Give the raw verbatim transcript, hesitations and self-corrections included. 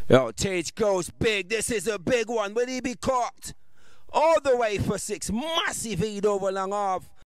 Yo, Tage goes big. This is a big one. Will he be caught? All the way for six. Massive lead over long off.